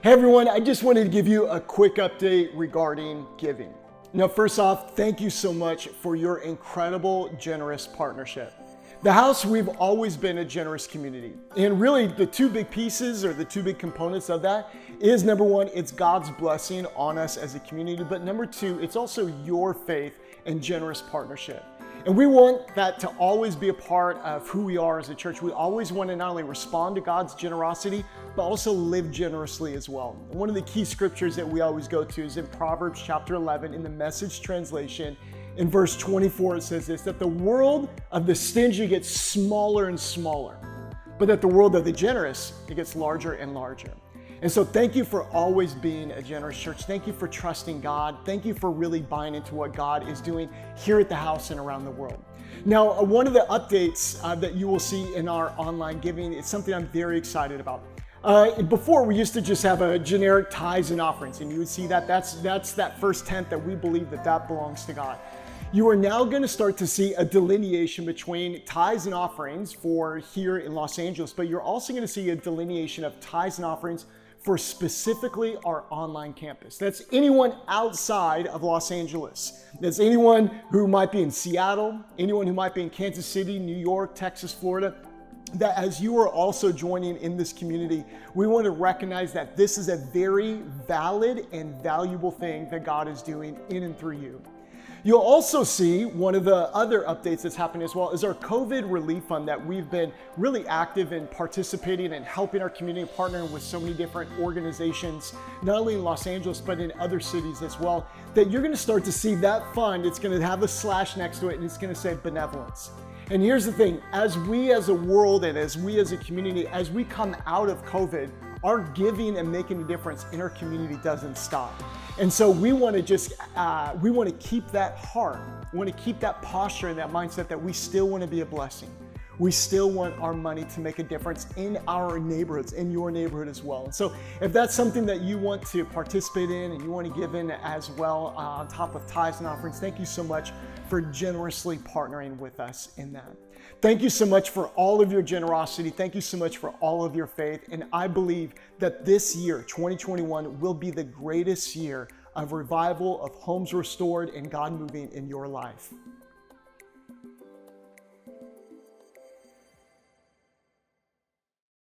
Hey everyone, I just wanted to give you a quick update regarding giving. Now, first off, thank you so much for your incredible, generous partnership. The house, we've always been a generous community. And really the two big pieces or the two big components of that is number one, it's God's blessing on us as a community. But number two, it's also your faith and generous partnership. And we want that to always be a part of who we are as a church. We always want to not only respond to God's generosity, but also live generously as well. And one of the key scriptures that we always go to is in Proverbs chapter 11 in the Message translation. In verse 24, it says this, that the world of the stingy gets smaller and smaller, but that the world of the generous, it gets larger and larger. And so thank you for always being a generous church. Thank you for trusting God. Thank you for really buying into what God is doing here at the house and around the world. Now, one of the updates that you will see in our online giving is something I'm very excited about. Before, we used to just have a generic tithes and offerings, and you would see that that's that first tenth that we believe that belongs to God. You are now going to start to see a delineation between tithes and offerings for here in Los Angeles, but you're also going to see a delineation of tithes and offerings for specifically our online campus. That's anyone outside of Los Angeles. That's anyone who might be in Seattle, anyone who might be in Kansas City, New York, Texas, Florida. That as you are also joining in this community, we want to recognize that this is a very valid and valuable thing that God is doing in and through you. You'll also see one of the other updates that's happening as well is our COVID relief fund that we've been really active in participating and helping our community, partnering with so many different organizations, not only in Los Angeles, but in other cities as well, that you're going to start to see that fund. It's going to have a slash next to it and it's going to say benevolence. And here's the thing, as we as a world and as we as a community, as we come out of COVID, our giving and making a difference in our community doesn't stop. And so we want to keep that heart, we want to keep that posture and that mindset that we still want to be a blessing. We still want our money to make a difference in our neighborhoods, in your neighborhood as well. And so if that's something that you want to participate in and you want to give in as well on top of tithes and offerings, thank you so much for generously partnering with us in that. Thank you so much for all of your generosity. Thank you so much for all of your faith. And I believe that this year, 2021, will be the greatest year of revival, of homes restored, and God moving in your life.